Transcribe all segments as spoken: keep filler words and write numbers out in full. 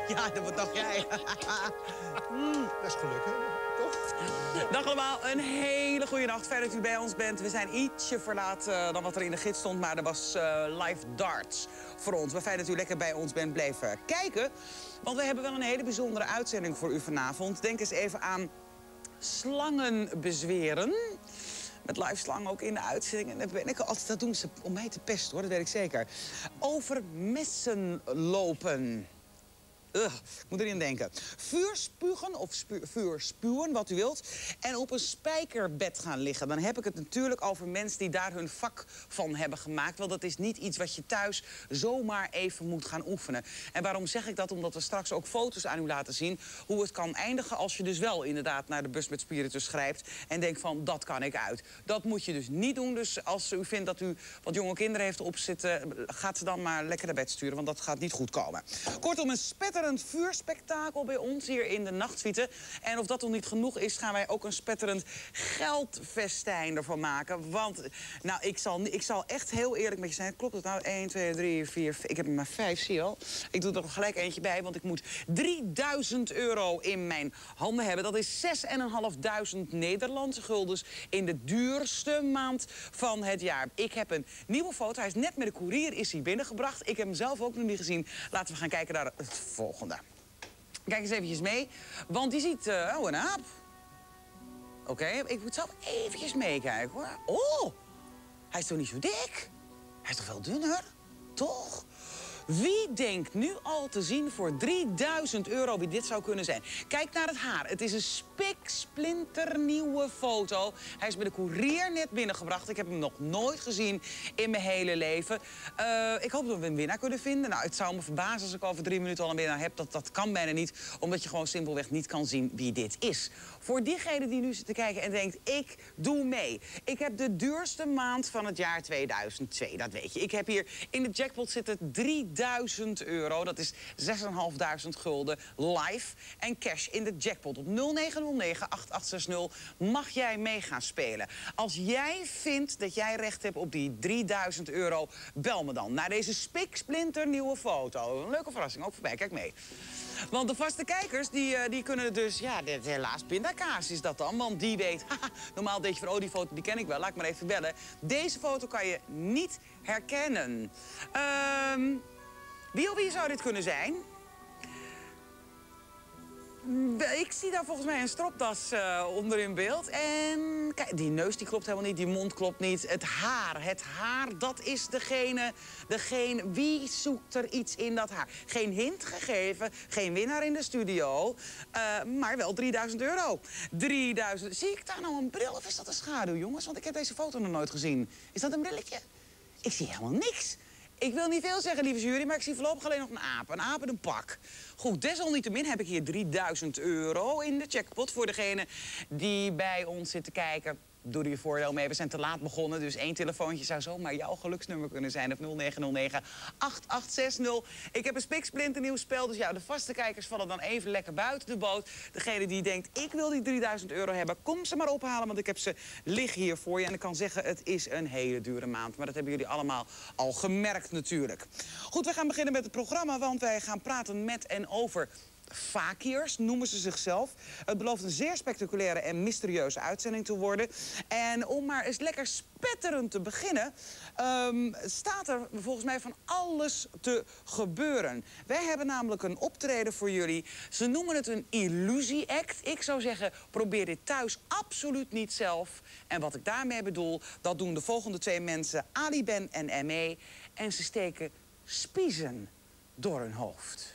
Ja, dat dacht jij. mm. Dat is geluk, hè? Toch? Dag allemaal, een hele goede nacht. Fijn dat u bij ons bent. We zijn ietsje verlaat uh, dan wat er in de gids stond, maar er was uh, live darts voor ons. Maar fijn dat u lekker bij ons bent blijven kijken. Want we hebben wel een hele bijzondere uitzending voor u vanavond. Denk eens even aan slangen bezweren. Met live slang ook in de uitzending. En dat, ben ik altijd, dat doen ze om mij te pesten, hoor. Dat weet ik zeker. Over messen lopen. Ugh, ik moet erin denken. Vuur spugen of spu vuur spuwen, wat u wilt. En op een spijkerbed gaan liggen. Dan heb ik het natuurlijk over mensen die daar hun vak van hebben gemaakt. Want dat is niet iets wat je thuis zomaar even moet gaan oefenen. En waarom zeg ik dat? Omdat we straks ook foto's aan u laten zien. Hoe het kan eindigen als je dus wel inderdaad naar de bus met spiritus grijpt. En denkt van, dat kan ik uit. Dat moet je dus niet doen. Dus als u vindt dat u wat jonge kinderen heeft opzitten, gaat ze dan maar lekker naar bed sturen. Want dat gaat niet goed komen. Kortom, een spetterend vuurspektakel bij ons hier in de nachtsuite. En of dat nog niet genoeg is, gaan wij ook een spetterend geldfestijn ervan maken. Want, nou, ik zal, ik zal echt heel eerlijk met je zijn. Klopt het nou? één, twee, drie, vier, ik heb er maar vijf, zie je al. Ik doe er nog gelijk eentje bij, want ik moet drieduizend euro in mijn handen hebben. Dat is zesduizend Nederlandse guldens in de duurste maand van het jaar. Ik heb een nieuwe foto. Hij is net met de koerier is hij binnengebracht. Ik heb hem zelf ook nog niet gezien. Laten we gaan kijken naar het volgende. Kijk eens eventjes mee, want die ziet... Uh, oh, een aap. Oké, okay, ik moet zelf eventjes meekijken, hoor. Oh, hij is toch niet zo dik? Hij is toch wel dunner? Toch? Wie denkt nu al te zien voor drieduizend euro wie dit zou kunnen zijn? Kijk naar het haar. Het is een spiksplinternieuwe foto. Hij is met de koerier net binnengebracht. Ik heb hem nog nooit gezien in mijn hele leven. Uh, ik hoop dat we een winnaar kunnen vinden. Nou, het zou me verbazen als ik over drie minuten al een winnaar heb. Dat, dat kan bijna niet, omdat je gewoon simpelweg niet kan zien wie dit is. Voor diegene die nu zit te kijken en denkt, ik doe mee. Ik heb de duurste maand van het jaar tweeduizend twee, dat weet je. Ik heb hier in de jackpot zitten drieduizend euro. Dat is zesduizend gulden live en cash in de jackpot. Op nul negen nul negen acht acht zes nul mag jij mee gaan spelen. Als jij vindt dat jij recht hebt op die drieduizend euro, bel me dan naar deze spiksplinter nieuwe foto. Een leuke verrassing, ook voorbij. Kijk mee. Want de vaste kijkers, die, uh, die kunnen dus... Ja, dit, helaas, pindakaas is dat dan. Want die weet... Haha, normaal denk je van, oh, die foto die ken ik wel. Laat ik maar even bellen. Deze foto kan je niet herkennen. Um, wie of wie zou dit kunnen zijn? Ik zie daar volgens mij een stropdas uh, onder in beeld. En kijk, die neus die klopt helemaal niet, die mond klopt niet. Het haar, het haar, dat is degene, degene... Wie zoekt er iets in dat haar? Geen hint gegeven, geen winnaar in de studio. Uh, maar wel drieduizend euro. drieduizend. Zie ik daar nou een bril of is dat een schaduw, jongens? Want ik heb deze foto nog nooit gezien. Is dat een brilletje? Ik zie helemaal niks. Ik wil niet veel zeggen, lieve jury, maar ik zie voorlopig alleen nog een aap. Een aap en een pak. Goed, desalniettemin heb ik hier drieduizend euro in de jackpot voor degene die bij ons zit te kijken. Doe er je voordeel mee. We zijn te laat begonnen, dus één telefoontje zou zomaar jouw geluksnummer kunnen zijn. Op nul negen nul negen acht acht zes nul. Ik heb een spiksplinternieuw spel, dus ja, de vaste kijkers vallen dan even lekker buiten de boot. Degene die denkt, ik wil die drieduizend euro hebben, kom ze maar ophalen, want ik heb ze liggen hier voor je. En ik kan zeggen, het is een hele dure maand. Maar dat hebben jullie allemaal al gemerkt natuurlijk. Goed, we gaan beginnen met het programma, want wij gaan praten met en over... fakirs noemen ze zichzelf. Het belooft een zeer spectaculaire en mysterieuze uitzending te worden. En om maar eens lekker spetterend te beginnen... Um, staat er volgens mij van alles te gebeuren. Wij hebben namelijk een optreden voor jullie. Ze noemen het een illusie-act. Ik zou zeggen, probeer dit thuis absoluut niet zelf. En wat ik daarmee bedoel, dat doen de volgende twee mensen... Ali Ben en M E. En ze steken spiezen door hun hoofd.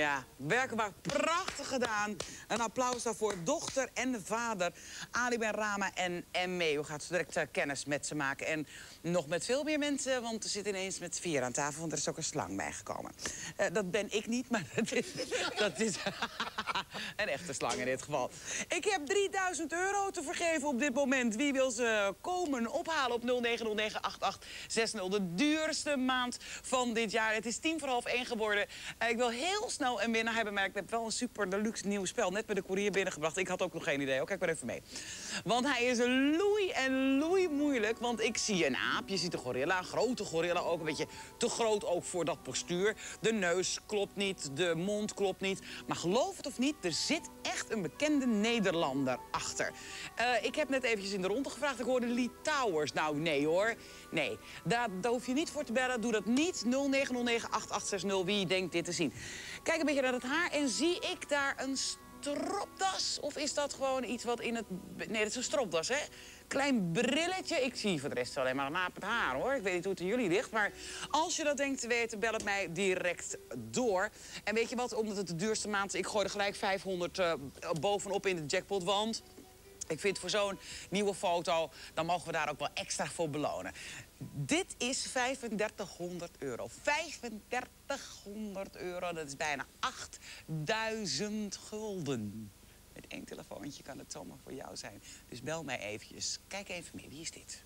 Ja, werkelijk prachtig gedaan. Een applaus daarvoor. Dochter en vader, Ali Ben Rama en Emme. U gaat zo direct uh, kennis met ze maken. En nog met veel meer mensen, want er zit ineens met vier aan tafel. Want er is ook een slang bijgekomen. Uh, dat ben ik niet, maar dat is, dat is een echte slang in dit geval. Ik heb drieduizend euro te vergeven op dit moment. Wie wil ze komen ophalen op nul negen nul negen acht acht zes nul? De duurste maand van dit jaar. Het is tien voor half één geworden. Uh, ik wil heel snel een winnaar hebben, maar ik heb wel een super deluxe nieuw spel. Net bij de courier binnengebracht. Ik had ook nog geen idee. Oh, kijk maar even mee. Want hij is loei en loei moeilijk. Want ik zie een aap, je ziet een gorilla, een grote gorilla ook. Een beetje te groot ook voor dat postuur. De neus klopt niet, de mond klopt niet. Maar geloof het of niet, er zit echt een bekende Nederlander achter. Uh, ik heb net eventjes in de ronde gevraagd. Ik hoorde Lee Towers. Nou, nee hoor. Nee, daar, daar hoef je niet voor te bellen. Doe dat niet. nul negen nul negen acht acht zes nul. Wie denkt dit te zien? Kijk een beetje naar het haar en zie ik daar een stropdas? Of is dat gewoon iets wat in het... Nee, dat is een stropdas, hè? Klein brilletje. Ik zie voor de rest alleen maar een aap het haar, hoor. Ik weet niet hoe het in jullie ligt. Maar als je dat denkt te weten, bel het mij direct door. En weet je wat? Omdat het de duurste maand is, ik gooi er gelijk vijfhonderd uh, bovenop in de jackpot, want... Ik vind voor zo'n nieuwe foto, dan mogen we daar ook wel extra voor belonen. Dit is vijfendertighonderd euro. vijfendertighonderd euro, dat is bijna achtduizend gulden. Met één telefoontje kan het zomaar voor jou zijn. Dus bel mij eventjes. Kijk even mee, wie is dit?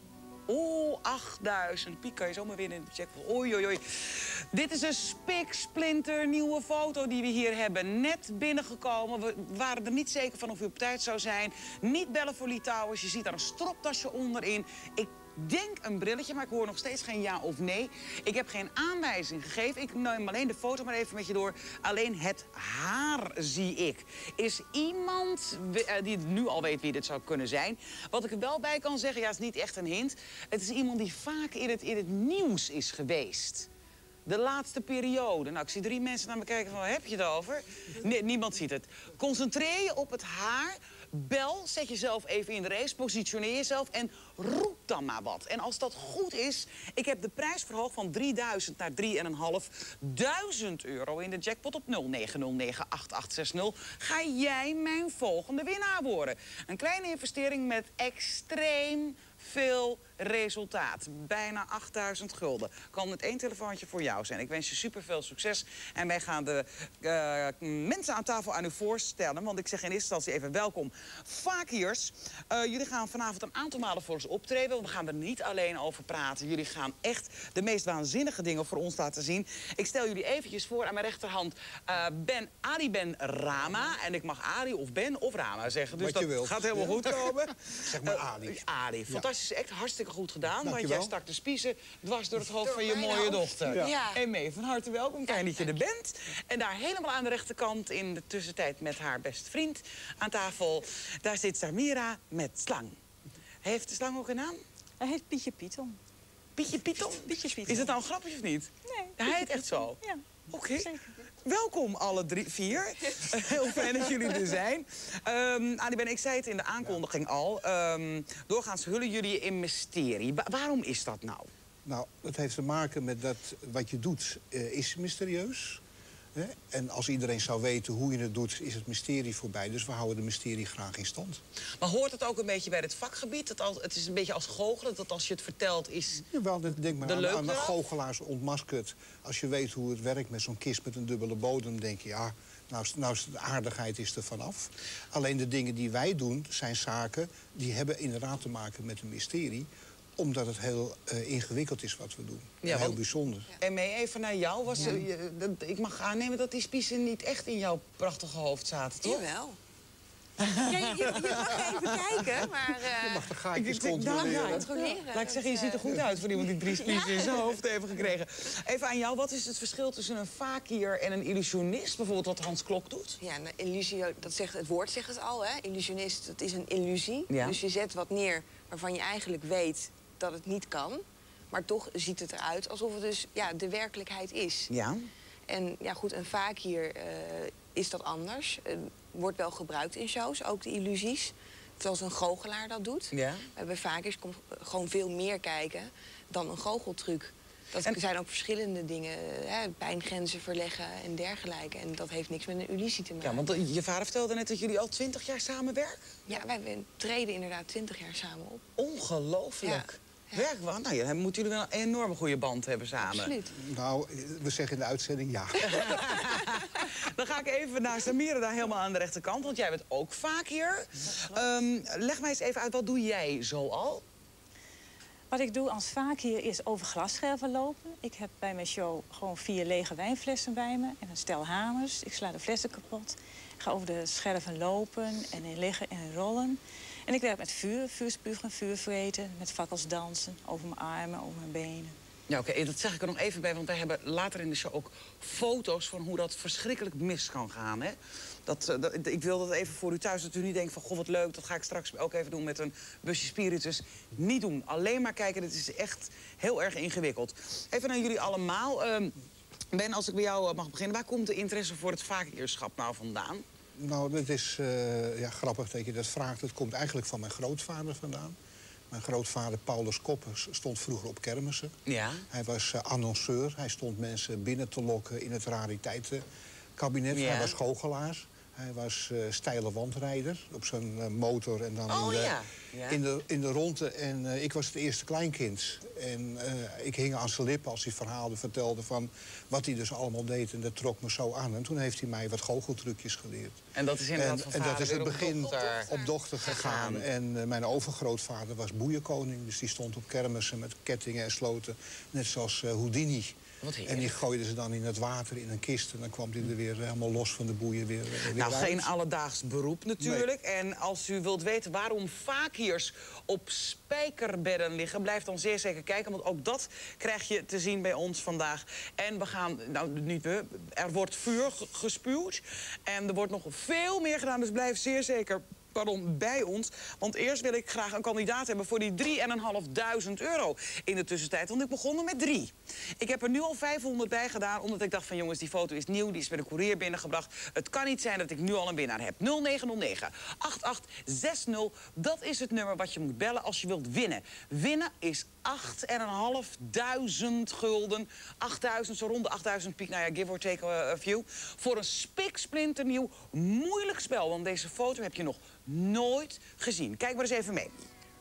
Oeh, achtduizend. Piek kan je zomaar winnen in de jackpot. Oei, oei, oei. Dit is een spiksplinter nieuwe foto die we hier hebben. Net binnengekomen. We waren er niet zeker van of u op tijd zou zijn. Niet bellen voor Lee Towers. Je ziet daar een stroptasje onderin. Ik denk een brilletje, maar ik hoor nog steeds geen ja of nee. Ik heb geen aanwijzing gegeven. Ik neem alleen de foto maar even met je door. Alleen het haar zie ik. Is iemand die nu al weet wie dit zou kunnen zijn? Wat ik er wel bij kan zeggen, ja, is niet echt een hint. Het is iemand die vaak in het, in het nieuws is geweest. De laatste periode. Nou, ik zie drie mensen naar me kijken van, waar heb je het over? Nee, niemand ziet het. Concentreer je op het haar. Bel, zet jezelf even in de race, positioneer jezelf en roep dan maar wat. En als dat goed is, ik heb de prijs verhoogd van drieduizend naar drieduizendvijfhonderd euro in de jackpot op nul negen nul negen acht acht zes nul. Ga jij mijn volgende winnaar worden? Een kleine investering met extreem veel resultaat. Bijna achtduizend gulden. Kan met één telefoontje voor jou zijn. Ik wens je super veel succes. En wij gaan de uh, mensen aan tafel aan u voorstellen. Want ik zeg in eerste instantie even welkom. Fakiers, uh, jullie gaan vanavond een aantal malen voor ons optreden. We gaan er niet alleen over praten. Jullie gaan echt de meest waanzinnige dingen voor ons laten zien. Ik stel jullie eventjes voor aan mijn rechterhand uh, Ben Ali Ben Rama. En ik mag Ali of Ben of Rama zeggen. Dus wat je dat wilt. gaat helemaal goed komen. Zeg maar uh, Ali. Ali, fantastische act. Hartstikke goed gedaan. Dank je want jij wel. stak de spiezen dwars door het hoofd Door van je mijn mooie hoofd. dochter. Ja. Ja. En mee, van harte welkom. Fijn dat je er bent. En daar helemaal aan de rechterkant in de tussentijd met haar beste vriend aan tafel. Daar zit Samira met Slang. Heeft de slang ook een naam? Hij heet Pietje Pieton. Pietje Pieton? Pietje Pieton. Is het nou een grapje of niet? Nee. Hij heet echt zo? Ja. Oké. Zeker. Welkom alle drie, vier. Heel fijn dat jullie er zijn. Um, Ali Ben, ik zei het in de aankondiging al. Um, doorgaans hullen jullie in mysterie. Wa waarom is dat nou? Nou, dat heeft te maken met dat wat je doet uh, is mysterieus. Hè? En als iedereen zou weten hoe je het doet, is het mysterie voorbij. Dus we houden de mysterie graag in stand. Maar hoort het ook een beetje bij het vakgebied? Dat als, het is een beetje als goochelen, dat als je het vertelt is... Jawel, denk maar De aan, leuk aan de eraf? goochelaars ontmaskerd. Als je weet hoe het werkt met zo'n kist met een dubbele bodem, denk je, ja, nou, is- nou is de aardigheid is er vanaf. Alleen de dingen die wij doen, zijn zaken die hebben inderdaad te maken met een mysterie. Omdat het heel uh, ingewikkeld is wat we doen. Ja, heel want- bijzonder. En mee even naar jou. Was, er- je- dat- ik mag aannemen dat die spiezen niet echt in jouw prachtige hoofd zaten, toch? Jawel. Ja, je, je, je mag even kijken, maar... uh, Je mag de gaatjes Ik- ik- controleren. nou, ja, controleren. Laat ik zeggen, je ziet er goed uit voor iemand die drie spiezen in zijn hoofd heeft gekregen. Even aan jou, wat is het verschil tussen een fakier en een illusionist? Bijvoorbeeld wat Hans Klok doet? Ja, een illusie, dat zegt, het woord zegt het al, hè. Illusionist, dat is een illusie. Ja. Dus je zet wat neer waarvan je eigenlijk weet dat het niet kan. Maar toch ziet het eruit alsof het dus ja, de werkelijkheid is. Ja. En ja, goed, een fakier uh, is dat anders. Uh, wordt wel gebruikt in shows, ook de illusies. Zoals een goochelaar dat doet. Ja. Uh, bij fakiers komt gewoon veel meer kijken dan een goocheltruc. Dat En- zijn ook verschillende dingen, hè, pijngrenzen verleggen en dergelijke. En dat heeft niks met een illusie te maken. Ja, want eh, je vader vertelde net dat jullie al twintig jaar samenwerken. Ja, wij wij treden inderdaad twintig jaar samen op. Ongelooflijk. Ja. Werk wel. Nou, ja, dan moeten jullie wel een enorme goede band hebben samen. Absoluut. Nou, we zeggen in de uitzending ja. Dan ga ik even naar Samira, daar helemaal aan de rechterkant. Want jij bent ook vaak hier. Ehm, leg mij eens even uit, wat doe jij zo al? Wat ik doe als vaak hier is over glasscherven lopen. Ik heb bij mijn show gewoon vier lege wijnflessen bij me en een stel hamers. Ik sla de flessen kapot. Ik ga over de scherven lopen en in liggen en in rollen. En ik werk met vuur, vuur spugen, vuur vreten, met fakkels dansen, over mijn armen, over mijn benen. Ja, oké, dat zeg ik er nog even bij, want wij hebben later in de show ook foto's van hoe dat verschrikkelijk mis kan gaan. Hè? Dat, eh, dat, ik wil dat even voor u thuis, dat u niet denkt van, goh, wat leuk, dat ga ik straks ook even doen met een busje spiritus. Niet doen, alleen maar kijken, dit is echt heel erg ingewikkeld. Even naar jullie allemaal. Ehm, Ben, als ik bij jou eh, mag beginnen, waar komt de interesse voor het vakierschap nou vandaan? Nou, dat is eh, ja, grappig dat je dat vraagt. Het komt eigenlijk van mijn grootvader vandaan. Mijn grootvader, Paulus Koppers, stond vroeger op kermissen. Ja. Hij was uh, annonceur. Hij stond mensen binnen te lokken in het rariteitenkabinet. Ja. Hij was goochelaar. Hij was uh, steile wandrijder op zijn uh, motor en dan Oh, in, de, ja. Ja. in, de, in de ronde. En uh, ik was het eerste kleinkind. En uh, ik hing aan zijn lippen als hij verhaalde, vertelde van wat hij dus allemaal deed. En dat trok me zo aan. En toen heeft hij mij wat goocheltrucjes geleerd. En dat is inderdaad En, van en dat vader is het weer op begin dochter op dochter gegaan. gegaan. En uh, mijn overgrootvader was boeierkoning. Dus die stond op kermissen met kettingen en sloten. Net zoals uh, Houdini. Wat En die heerlijk. gooiden ze dan in het water in een kist. En dan kwam hij er weer helemaal los van de boeien weer, weer Nou, uit. geen alledaags beroep natuurlijk. En als u wilt weten waarom vakiers op spijkerbedden liggen, blijf dan zeer zeker kijken. Want ook dat krijg je te zien bij ons vandaag. En we gaan, nou niet we, er wordt vuur g- gespuwd. En er wordt nog veel meer gedaan, dus blijf zeer zeker pardon, bij ons. Want eerst wil ik graag een kandidaat hebben voor die drieduizend vijfhonderd euro in de tussentijd. Want ik begon met drie. Ik heb er nu al vijfhonderd bij gedaan, omdat ik dacht van jongens, die foto is nieuw, die is met een courier binnengebracht. Het kan niet zijn dat ik nu al een winnaar heb. nul negen nul negen acht acht zes nul, dat is het nummer wat je moet bellen als je wilt winnen. Winnen is achtduizend gulden. achtduizend, zo rond de achtduizend piek, nou ja, give or take a few. Voor een spiksplinternieuw moeilijk spel, want deze foto heb je nog nooit gezien. Kijk maar eens even mee.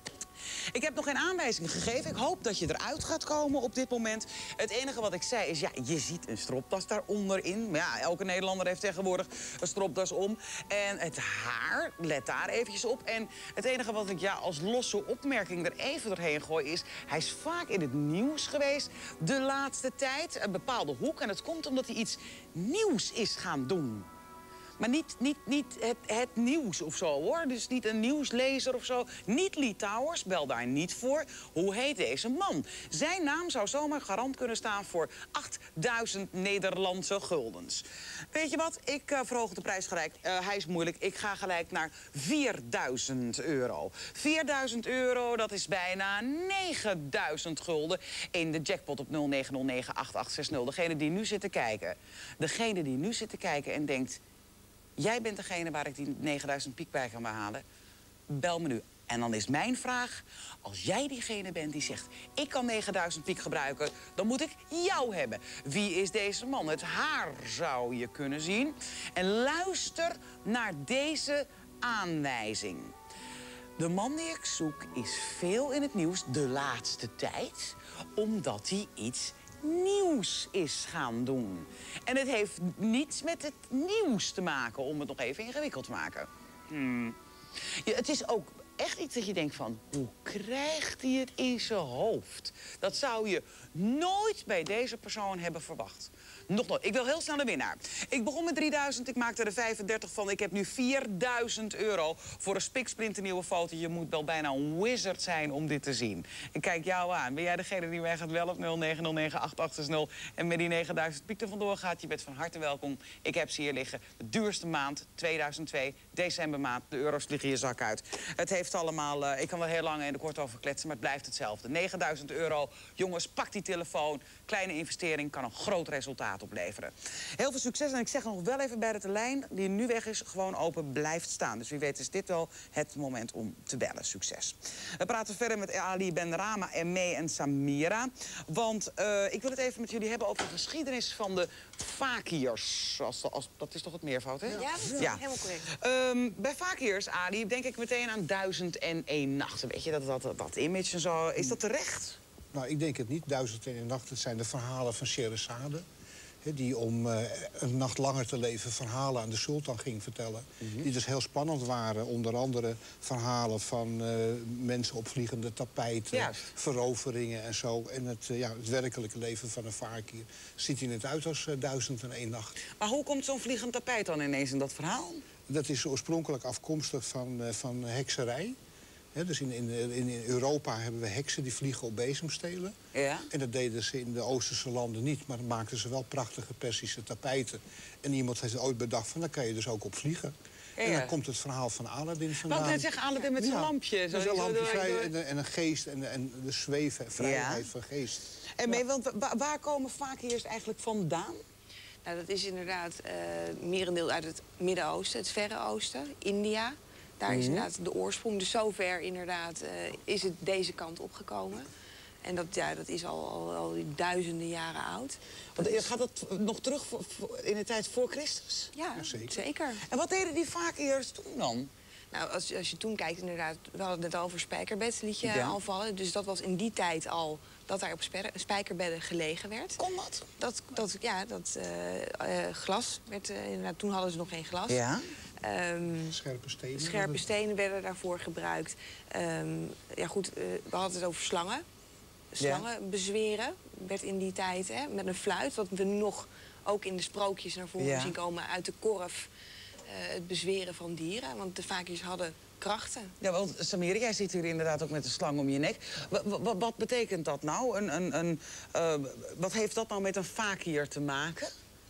Ik heb nog geen aanwijzing gegeven. Ik hoop dat je eruit gaat komen op dit moment. Het enige wat ik zei is, ja, je ziet een stropdas daaronder in. Maar ja, elke Nederlander heeft tegenwoordig een stropdas om. En het haar, let daar eventjes op. En het enige wat ik ja, als losse opmerking er even doorheen gooi is, hij is vaak in het nieuws geweest de laatste tijd. Een bepaalde hoek. En het komt omdat hij iets nieuws is gaan doen. Maar niet, niet, niet het, het nieuws of zo, hoor. Dus niet een nieuwslezer of zo. Niet Lee Towers, bel daar niet voor. Hoe heet deze man? Zijn naam zou zomaar garant kunnen staan voor achtduizend Nederlandse guldens. Weet je wat? Ik uh, verhoog de prijs gelijk. Uh, hij is moeilijk. Ik ga gelijk naar vierduizend euro. vierduizend euro, dat is bijna negenduizend gulden in de jackpot op nul negen nul negen acht acht zes nul. Degene die nu zit te kijken. Degene die nu zit te kijken en denkt, jij bent degene waar ik die negenduizend piek bij kan behalen. Bel me nu. En dan is mijn vraag, als jij diegene bent die zegt, ik kan negenduizend piek gebruiken, dan moet ik jou hebben. Wie is deze man? Het haar zou je kunnen zien. En luister naar deze aanwijzing. De man die ik zoek is veel in het nieuws de laatste tijd, omdat hij iets nieuws is gaan doen. En het heeft niets met het nieuws te maken, om het nog even ingewikkeld te maken. Hmm. Ja, het is ook echt iets dat je denkt van, hoe krijgt hij het in zijn hoofd? Dat zou je nooit bij deze persoon hebben verwacht. Nog nooit. Ik wil heel snel een winnaar. Ik begon met drieduizend, ik maakte er vijfendertig van. Ik heb nu vierduizend euro voor een spiksplinternieuwe foto. Je moet wel bijna een wizard zijn om dit te zien. Ik kijk jou aan. Ben jij degene die mij gaat wel op nul negen nul negen acht acht zes nul en met die negenduizend piek er vandoor gaat? Je bent van harte welkom. Ik heb ze hier liggen. De duurste maand, tweeduizend twee, decembermaand. De euro's vliegen je zak uit. Het heeft allemaal, uh, ik kan wel heel lang en kort over kletsen, maar het blijft hetzelfde. negenduizend euro. Jongens, pak die telefoon. Kleine investering kan een groot resultaat gaat opleveren. Heel veel succes en ik zeg er nog wel even bij dat de lijn die nu weg is gewoon open blijft staan. Dus wie weet is dit wel het moment om te bellen. Succes. We praten verder met Ali Benrahma en May en Samira. Want uh, ik wil het even met jullie hebben over de geschiedenis van de fakirs. Als, als, dat is toch het meervoud, hè? Ja, dat is ja. helemaal correct. Um, bij fakirs, Ali, denk ik meteen aan duizend en één nachten. Weet je, dat, dat, dat, dat image en zo. Is dat terecht? Nou, ik denk het niet. Duizend en één nacht, het zijn de verhalen van Scheherazade. Die om uh, een nacht langer te leven verhalen aan de sultan ging vertellen. Mm-hmm. Die dus heel spannend waren. Onder andere verhalen van uh, mensen op vliegende tapijten, Juist. veroveringen en zo. En het, uh, ja, het werkelijke leven van een fakir ziet hij net uit als uh, duizend en één nacht. Maar hoe komt zo'n vliegend tapijt dan ineens in dat verhaal? Dat is oorspronkelijk afkomstig van, uh, van hekserij. He, dus in, in, in Europa hebben we heksen die vliegen op bezemstelen. Ja. En dat deden ze in de Oosterse landen niet. Maar dan maakten ze wel prachtige Persische tapijten. En iemand heeft ooit bedacht van, daar kan je dus ook op vliegen. Ja. En dan komt het verhaal van Aladdin vandaan. Wat net zeggen, Aladdin met zijn ja. lampje. Zo, met een lampje zo vrij, en, en een geest en, en de zweven, vrijheid ja. van geest. En mee, want waar, waar komen fakirs eigenlijk vandaan? Nou, dat is inderdaad uh, merendeel uit het Midden-Oosten, het Verre Oosten, India. Daar is inderdaad de oorsprong. Dus zover inderdaad uh, is het deze kant opgekomen. En dat, ja, dat is al, al, al duizenden jaren oud. Want, is... Gaat dat nog terug voor, voor, in de tijd voor Christus? Ja, ja zeker. zeker. En wat deden die fakirs toen dan? Nou, als, als je toen kijkt, inderdaad, we hadden het net over spijkerbed, liet je ja. al vallen. Dus dat was in die tijd al dat daar op spijkerbedden gelegen werd. Kon dat? Dat, dat ja, dat uh, uh, glas werd, uh, inderdaad, toen hadden ze nog geen glas. Ja. Um, scherpe stenen. Scherpe stenen werden daarvoor gebruikt. Um, ja goed, uh, we hadden het over slangen. Slangen ja. bezweren werd in die tijd hè, met een fluit. Wat we nog ook in de sprookjes naar voren ja. zien komen uit de korf. Uh, het bezweren van dieren. Want de fakirs hadden krachten. Ja, want Samira, jij zit hier inderdaad ook met een slang om je nek. Wat, wat, wat betekent dat nou? Een, een, een, uh, wat heeft dat nou met een fakir te maken?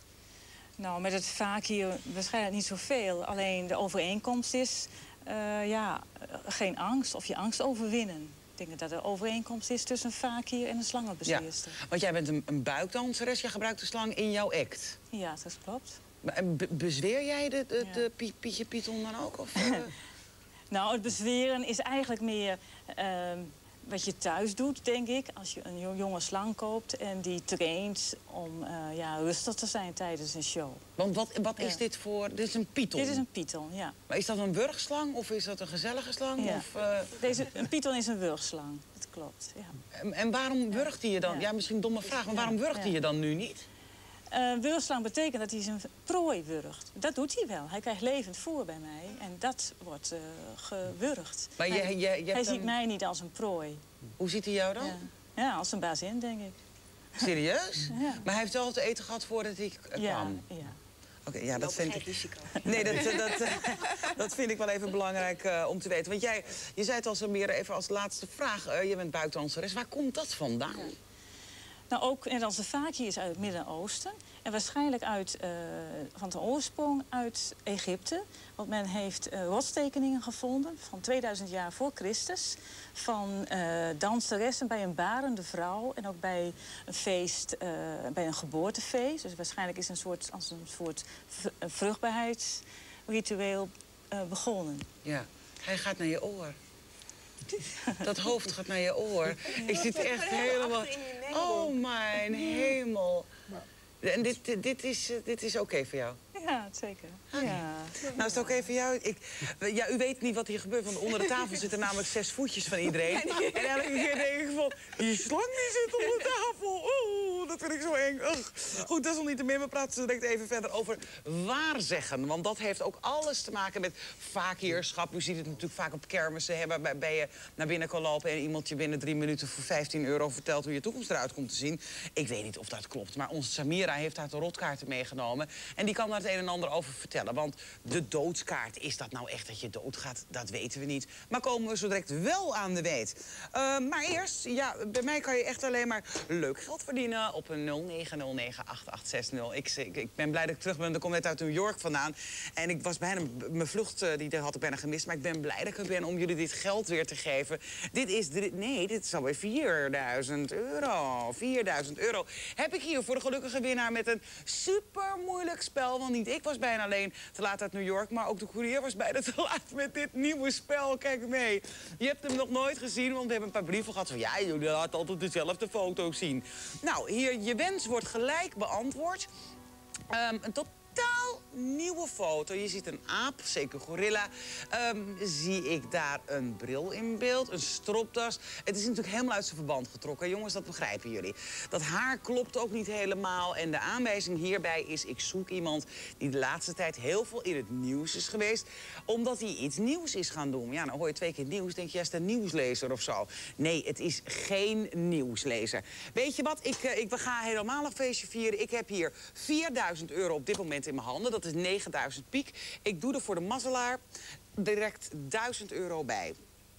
Nou, met het fakir waarschijnlijk niet zoveel. Alleen de overeenkomst is, uh, ja, geen angst of je angst overwinnen. Ik denk dat er een overeenkomst is tussen een fakir en een slangenbezweerster. Ja, want jij bent een, een buikdanseres, jij gebruikt de slang in jouw act. Ja, dat klopt. En be bezweer jij de, de, ja. de Pie, Pietje Python dan ook? Of, uh... nou, het bezweren is eigenlijk meer... Uh, wat je thuis doet, denk ik, als je een jonge slang koopt en die traint om uh, ja, rustig te zijn tijdens een show. Want wat, wat is ja. dit voor... Dit is een python? Dit is een python, ja. Maar is dat een wurgslang of is dat een gezellige slang? Ja. Of, uh... Deze, een python is een wurgslang, dat klopt, ja. En, en waarom wurgt hij je dan? Ja, ja misschien een domme vraag, maar waarom wurgt hij ja. je dan nu niet? Uh, wurgslang betekent dat hij zijn prooi wurgt. Dat doet hij wel. Hij krijgt levend voer bij mij en dat wordt uh, gewurgd. Maar je, hij je, je hij ziet een... mij niet als een prooi. Hoe ziet hij jou dan? Ja, ja als een bazin, denk ik. Serieus? Ja. Maar hij heeft wel te eten gehad voordat hij kwam? Ja, ja. Oké, okay, ja, dat vind ik... risico. Nee, dat, dat, dat, dat vind ik wel even belangrijk uh, om te weten. Want jij, je zei het al zo meer even als laatste vraag. Uh, je bent buikdanseres. Waar komt dat vandaan? Ja. Nou, ook net als de fakir is uit het Midden-Oosten. En waarschijnlijk uit, uh, van de oorsprong uit Egypte. Want men heeft uh, rotstekeningen gevonden van tweeduizend jaar voor Christus. Van uh, danseressen bij een barende vrouw. En ook bij een feest, uh, bij een geboortefeest. Dus waarschijnlijk is een soort, als een soort vruchtbaarheidsritueel uh, begonnen. Ja, hij gaat naar je oor. Dat hoofd gaat naar je oor. Ik zit echt helemaal... Oh, mijn hemel. En dit, dit, dit is, dit is oké okay voor jou? Ja, zeker. Ja. Nou, is het oké okay voor jou? Ik, ja, u weet niet wat hier gebeurt, want onder de tafel zitten namelijk zes voetjes van iedereen. En elke keer denk ik van, die slang die zit op de tafel. Oeh, dat vind ik zo eng. Ugh. Goed, desalniettemin, we praten zo direct even verder over waarzeggen. Want dat heeft ook alles te maken met fakirschap. U ziet het natuurlijk vaak op kermissen, hè, waarbij je naar binnen kan lopen en iemand je binnen drie minuten voor vijftien euro vertelt hoe je toekomst eruit komt te zien. Ik weet niet of dat klopt, maar onze Samira heeft haar de rotkaarten meegenomen. En die kan daar het een en ander over vertellen. Want de doodskaart, is dat nou echt dat je doodgaat? Dat weten we niet. Maar komen we zo direct wel aan de weet. Uh, maar eerst, ja, bij mij kan je echt alleen maar leuk geld verdienen bellen op een nul negen nul negen acht acht zes nul. Ik, ik, ik ben blij dat ik terug ben. Ik kom net uit New York vandaan. En ik was bijna... Mijn vlucht uh, die had ik bijna gemist. Maar ik ben blij dat ik er ben om jullie dit geld weer te geven. Dit is... Nee, dit is alweer vierduizend euro. vierduizend euro heb ik hier voor de gelukkige winnaar met een super moeilijk spel. Want niet ik was bijna alleen te laat uit New York, maar ook de courier was bijna te laat met dit nieuwe spel. Kijk mee. Je hebt hem nog nooit gezien, want we hebben een paar brieven gehad van ja, jullie laten altijd dezelfde foto's zien. Nou, hier, je wens wordt gelijk beantwoord. Um, een totaal nieuwe foto. Je ziet een aap, zeker gorilla. Um, zie ik daar een bril in beeld, een stropdas. Het is natuurlijk helemaal uit zijn verband getrokken. Jongens, dat begrijpen jullie. Dat haar klopt ook niet helemaal. En de aanwijzing hierbij is, ik zoek iemand die de laatste tijd heel veel in het nieuws is geweest. Omdat hij iets nieuws is gaan doen. Ja, dan hoor je twee keer nieuws, denk je, ja, is een nieuwslezer of zo. Nee, het is geen nieuwslezer. Weet je wat, ik, uh, ik, we gaan helemaal een feestje vieren. Ik heb hier vierduizend euro op dit moment in mijn handen. Dat is negenduizend piek. Ik doe er voor de mazzelaar direct duizend euro bij.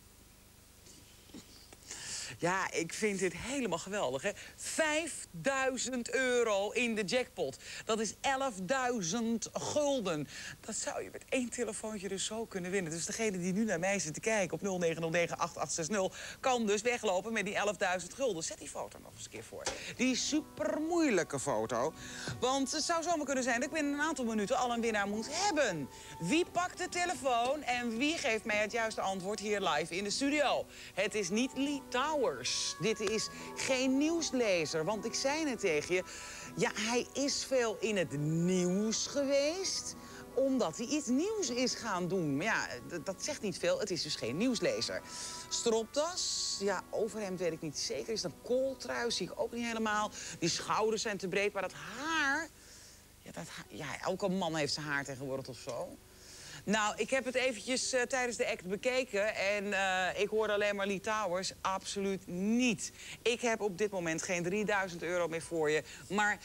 Ja, ik vind dit helemaal geweldig, hè. vijfduizend euro in de jackpot. Dat is elfduizend gulden. Dat zou je met één telefoontje dus zo kunnen winnen. Dus degene die nu naar mij zit te kijken op nul negen nul negen acht acht zes nul... kan dus weglopen met die elfduizend gulden. Zet die foto nog eens een keer voor. Die super moeilijke foto. Want het zou zomaar kunnen zijn dat ik binnen een aantal minuten al een winnaar moet hebben. Wie pakt de telefoon en wie geeft mij het juiste antwoord hier live in de studio? Het is niet Lee Towers. Dit is geen nieuwslezer, want ik zei het tegen je. Ja, hij is veel in het nieuws geweest, omdat hij iets nieuws is gaan doen. Maar ja, dat zegt niet veel, het is dus geen nieuwslezer. Stropdas, ja, overhemd weet ik niet zeker. Is dat een kooltrui, zie ik ook niet helemaal. Die schouders zijn te breed, maar dat haar... Ja, dat ha ja, elke man heeft zijn haar tegenwoordig of zo. Nou, ik heb het eventjes uh, tijdens de act bekeken en uh, ik hoorde alleen maar Lee Towers. Absoluut niet. Ik heb op dit moment geen drieduizend euro meer voor je, maar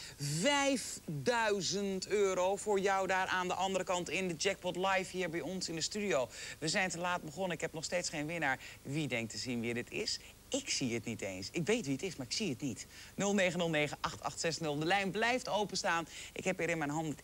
vijfduizend euro voor jou daar aan de andere kant in de jackpot live hier bij ons in de studio. We zijn te laat begonnen, ik heb nog steeds geen winnaar. Wie denkt te zien wie dit is? Ik zie het niet eens. Ik weet wie het is, maar ik zie het niet. nul negen nul negen acht acht zes nul. De lijn blijft openstaan. Ik heb hier in mijn hand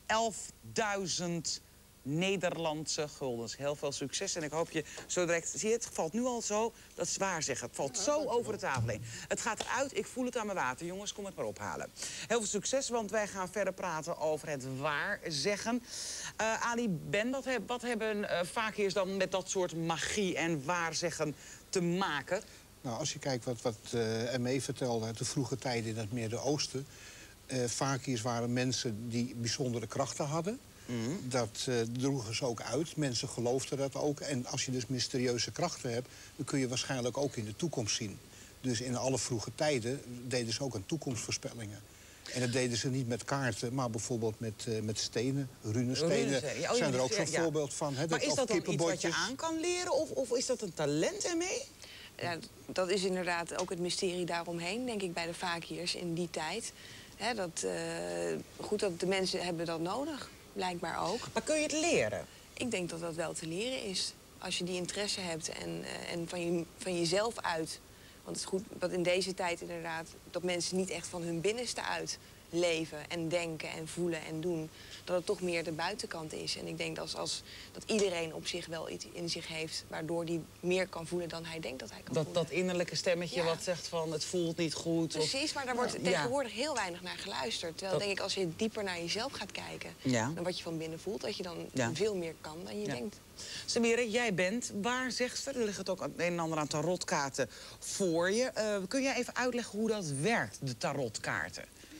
elfduizend Nederlandse guldens. Heel veel succes en ik hoop je zo direct... Zie je, het valt nu al zo, dat is waar zeggen. Het valt zo over de tafel heen. Het gaat eruit, ik voel het aan mijn water. Jongens, kom het maar ophalen. Heel veel succes, want wij gaan verder praten over het waarzeggen. Uh, Ali, Ben, wat, heb, wat hebben uh, vakiers dan met dat soort magie en waarzeggen te maken? Nou, als je kijkt wat, wat uh, Ermee vertelde uit de vroege tijden in het Midden-Oosten... Uh, vakiers waren mensen die bijzondere krachten hadden. Mm-hmm. Dat uh, droegen ze ook uit. Mensen geloofden dat ook. En als je dus mysterieuze krachten hebt, dan kun je waarschijnlijk ook in de toekomst zien. Dus in alle vroege tijden deden ze ook aan toekomstvoorspellingen. En dat deden ze niet met kaarten, maar bijvoorbeeld met, uh, met stenen, runestenen. Rune ja, oh, zijn er ook zo'n ja. voorbeeld van. Hè, maar dat, is dat dan iets wat je kippenbotjes aan kan leren? Of, of is dat een talent ermee? Ja, dat is inderdaad ook het mysterie daaromheen, denk ik, bij de vakiers in die tijd. Hè, dat, uh, goed, dat de mensen hebben dat nodig, blijkbaar ook. Maar kun je het leren? Ik denk dat dat wel te leren is. Als je die interesse hebt en, uh, en van, je, van jezelf uit. Want het is goed dat in deze tijd inderdaad... dat mensen niet echt van hun binnenste uit leven en denken en voelen en doen. Dat het toch meer de buitenkant is. En ik denk dat, als, dat iedereen op zich wel iets in zich heeft... waardoor hij meer kan voelen dan hij denkt dat hij kan dat, voelen. Dat innerlijke stemmetje ja. wat zegt van het voelt niet goed. Precies, of... maar daar wordt ja. tegenwoordig heel weinig naar geluisterd. Terwijl dat... denk ik, als je dieper naar jezelf gaat kijken... Ja. dan wat je van binnen voelt, dat je dan ja. veel meer kan dan je ja. denkt. Samira, jij bent waarzegster. Er ligt ook een en ander aan tarotkaarten voor je. Uh, kun jij even uitleggen hoe dat werkt, de tarotkaarten?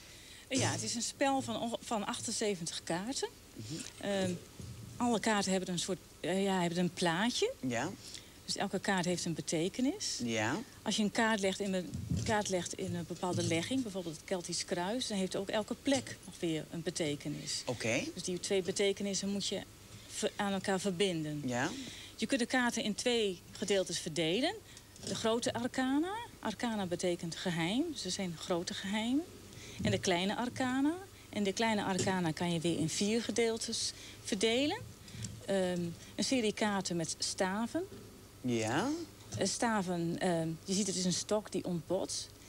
Ja, het is een spel van, van achtenzeventig kaarten. Uh, alle kaarten hebben een soort, uh, ja, hebben een plaatje. Ja. Dus elke kaart heeft een betekenis. Ja. Als je een kaart legt in een, kaart legt in een bepaalde legging, bijvoorbeeld het Keltisch kruis... dan heeft ook elke plek nog weer een betekenis. Oké. Okay. Dus die twee betekenissen moet je aan elkaar verbinden. Ja. Je kunt de kaarten in twee gedeeltes verdelen. De grote arcana. Arcana betekent geheim, dus er zijn grote geheimen. En de kleine arcana. En de kleine arcana kan je weer in vier gedeeltes verdelen. Um, een serie kaarten met staven. Ja. Uh, staven, uh, je ziet het is een stok die ontbot.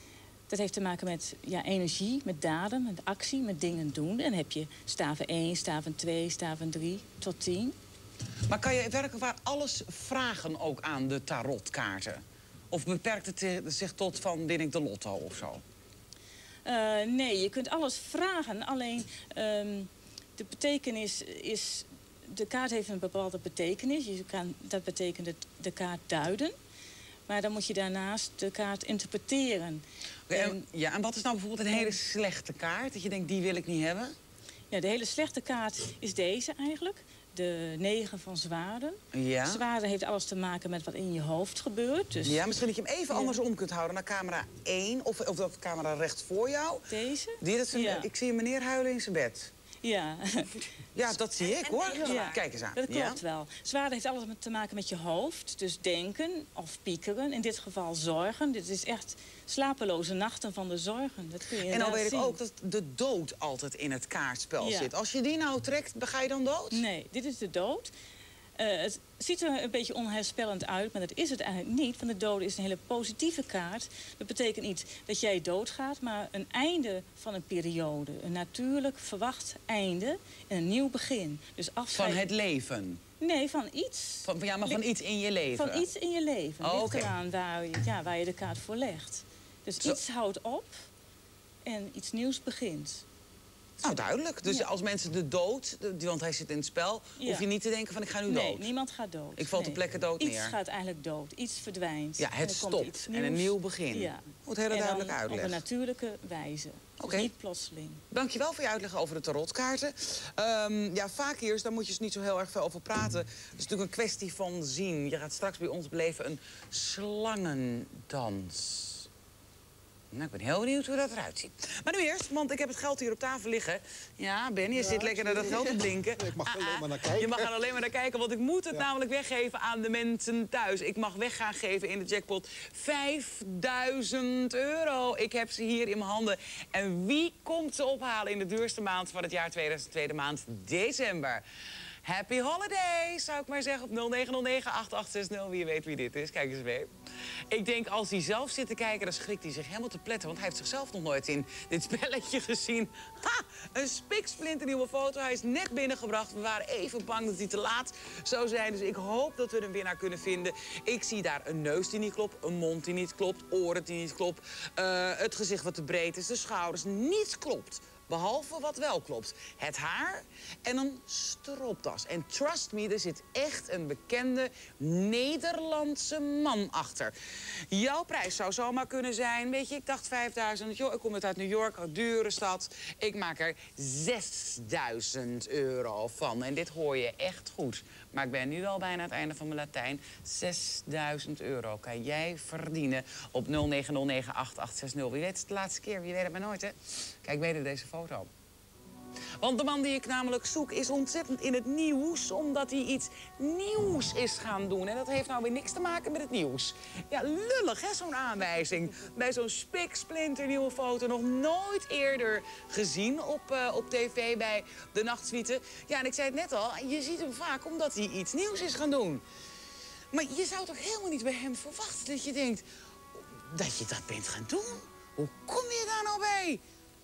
Dat heeft te maken met ja, energie, met daden, met actie, met dingen doen. En dan heb je staven één, staven twee, staven drie tot tien. Maar kan je werkelijk waar alles vragen ook aan de tarotkaarten? Of beperkt het zich tot van win ik de lotto of zo? Uh, nee, je kunt alles vragen. Alleen um, de betekenis is... De kaart heeft een bepaalde betekenis. Je kan, dat betekent het, de kaart duiden. Maar dan moet je daarnaast de kaart interpreteren. Okay, en, ja, en wat is nou bijvoorbeeld een hele slechte kaart? Dat je denkt, die wil ik niet hebben? Ja, de hele slechte kaart is deze eigenlijk. De negen van zwaarden. Ja. Zwaarden heeft alles te maken met wat in je hoofd gebeurt. Dus... Ja, misschien dat je hem even ja. andersom kunt houden naar camera één. Of, of dat camera recht voor jou. Deze? Die, dat is een, ja. Ik zie een meneer huilen in zijn bed. Ja. Ja, dat zie ik, hoor. Ja. Kijk eens aan. Dat klopt ja? wel. Zwaarden heeft alles te maken met je hoofd. Dus denken of piekeren. In dit geval zorgen. Dit is echt slapeloze nachten van de zorgen. Dat kun je en dan weet zien. ik ook dat de dood altijd in het kaartspel ja. zit. Als je die nou trekt, ga je dan dood? Nee, dit is de dood. Uh, het ziet er een beetje onheilspellend uit, maar dat is het eigenlijk niet. Want de dode is een hele positieve kaart. Dat betekent niet dat jij doodgaat, maar een einde van een periode. Een natuurlijk verwacht einde en een nieuw begin. Dus afscheid... Van het leven? Nee, van iets. Van, ja, maar van iets in je leven? Van iets in je leven. Oh, ligt okay. eraan waar je, ja, waar je de kaart voor legt. Dus Zo. iets houdt op en iets nieuws begint. Nou, duidelijk. Dus ja. als mensen de dood, want hij zit in het spel... Ja. hoef je niet te denken van ik ga nu nee, dood. niemand gaat dood. Ik val nee. ter plekke dood neer. Iets gaat eigenlijk dood. Iets verdwijnt. Ja, het stopt. En een nieuw begin. Ja. Moet hele duidelijk uitleg. Op een natuurlijke wijze. Dus okay. niet plotseling. Dankjewel voor je uitleg over de tarotkaarten. Um, ja, vaak eerst, daar moet je dus niet zo heel erg veel over praten. Het is natuurlijk een kwestie van zien. Je gaat straks bij ons beleven een slangendans. Nou, ik ben heel benieuwd hoe dat eruit ziet. Maar nu eerst, want ik heb het geld hier op tafel liggen. Ja, Ben, je ja, zit lekker naar dat geld te blinken. Ik mag er ah, alleen maar naar kijken. Je mag er alleen maar naar kijken, want ik moet het ja. namelijk weggeven aan de mensen thuis. Ik mag weg gaan geven in de jackpot vijfduizend euro. Ik heb ze hier in mijn handen. En wie komt ze ophalen in de duurste maand van het jaar tweeduizend twee, maand december? Happy holidays, zou ik maar zeggen, op nul negen nul negen acht acht zes nul. Wie weet wie dit is, kijk eens mee. Ik denk, als hij zelf zit te kijken, dan schrikt hij zich helemaal te pletten. Want hij heeft zichzelf nog nooit in dit spelletje gezien. Ha, een spiksplinternieuwe foto. Hij is net binnengebracht. We waren even bang dat hij te laat zou zijn. Dus ik hoop dat we een winnaar kunnen vinden. Ik zie daar een neus die niet klopt, een mond die niet klopt, oren die niet klopt. Uh, het gezicht wat te breed is, de schouders. Niets klopt. Behalve wat wel klopt. Het haar en een stropdas. En trust me, er zit echt een bekende Nederlandse man achter. Jouw prijs zou zomaar kunnen zijn, weet je, ik dacht vijfduizend. Joh, ik kom uit New York, een dure stad. Ik maak er zesduizend euro van. En dit hoor je echt goed. Maar ik ben nu al bijna aan het einde van mijn Latijn. zesduizend euro kan jij verdienen op nul negen nul negen acht acht zes nul. Wie weet het de laatste keer, wie weet het maar nooit, hè? Kijk beter deze foto. Want de man die ik namelijk zoek is ontzettend in het nieuws... omdat hij iets nieuws is gaan doen. En dat heeft nou weer niks te maken met het nieuws. Ja, lullig, hè, zo'n aanwijzing. Bij zo'n spiksplinternieuwe foto nog nooit eerder gezien op, uh, op tv bij de Nachtsuite. Ja, en ik zei het net al, je ziet hem vaak omdat hij iets nieuws is gaan doen. Maar je zou toch helemaal niet bij hem verwachten dat je denkt... dat je dat bent gaan doen? Hoe kom je daar nou bij?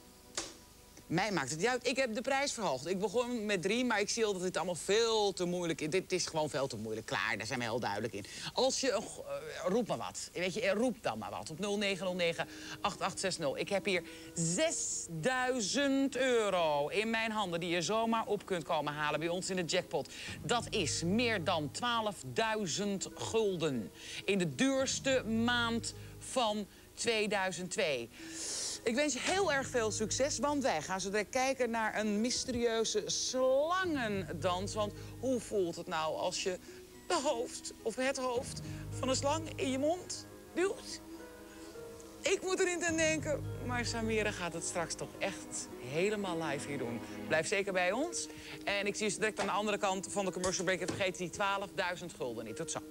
Mij maakt het niet uit. Ik heb de prijs verhoogd. Ik begon met drie, maar ik zie al dat dit allemaal veel te moeilijk is. Dit is gewoon veel te moeilijk. Klaar, daar zijn we heel duidelijk in. Als je... Uh, roep maar wat. Weet je, roep dan maar wat. Op nul negen nul negen acht acht zes nul. Ik heb hier zesduizend euro in mijn handen... die je zomaar op kunt komen halen bij ons in de jackpot. Dat is meer dan twaalfduizend gulden. In de duurste maand van tweeduizend twee. Ik wens je heel erg veel succes, want wij gaan zo direct kijken naar een mysterieuze slangendans. Want hoe voelt het nou als je de hoofd of het hoofd van een slang in je mond duwt? Ik moet er niet aan denken, maar Samira gaat het straks toch echt helemaal live hier doen. Blijf zeker bij ons. En ik zie je zo direct aan de andere kant van de commercial break. En vergeet die twaalfduizend gulden niet. Tot zo.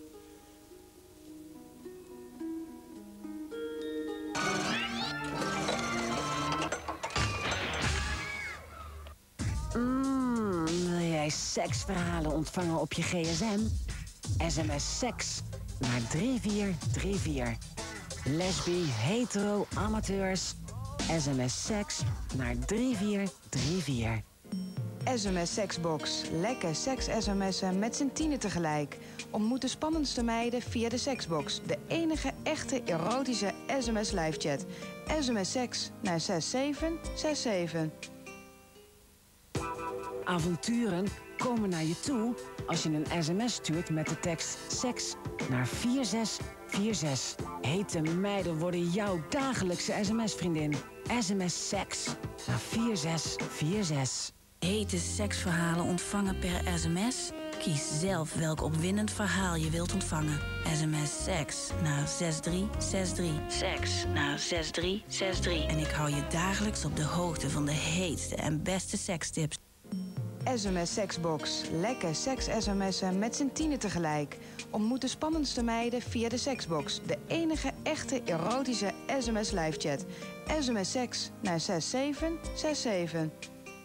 Mm, wil jij seksverhalen ontvangen op je gsm? S M S seks naar drie vier drie vier. lesbi, hetero, amateurs. sms seks naar drie vier drie vier. S M S Seksbox. Lekker seks-sms'en met z'n tienen tegelijk. Ontmoet de spannendste meiden via de Seksbox. De enige echte erotische S M S livechat. S M S Seks naar zes zeven zes zeven. Avonturen komen naar je toe als je een sms stuurt met de tekst seks naar vier zes vier zes. Hete meiden worden jouw dagelijkse sms-vriendin. sms seks naar vier zes vier zes. Hete seksverhalen ontvangen per sms? Kies zelf welk opwindend verhaal je wilt ontvangen. sms seks naar zes drie zes drie. Seks naar zes drie zes drie. En ik hou je dagelijks op de hoogte van de heetste en beste sekstips. S M S Seksbox. Lekker seks-sms'en met z'n tienen tegelijk. Ontmoet de spannendste meiden via de Seksbox. De enige echte erotische S M S livechat. S M S Seks naar zes zeven zes zeven.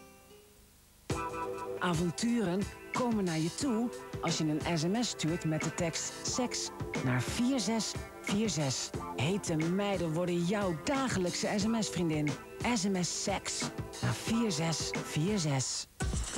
Avonturen komen naar je toe als je een sms stuurt met de tekst seks naar vier zes vier zes. Hete meiden worden jouw dagelijkse sms-vriendin. sms seks naar vier zes vier zes.